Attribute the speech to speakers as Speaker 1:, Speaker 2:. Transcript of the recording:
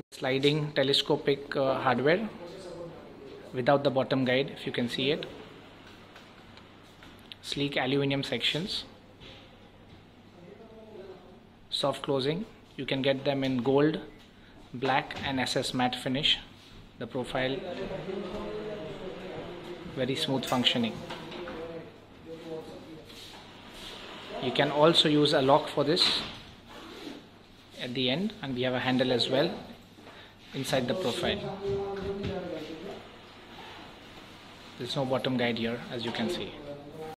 Speaker 1: Sliding telescopic hardware without the bottom guide, if you can see it. Sleek aluminum sections, soft closing. You can get them in gold, black and SS matte finish. The profile very smooth functioning. You can also use a lock for this at the end, and we have a handle as well inside the profile. There's no bottom guide here, as you can see.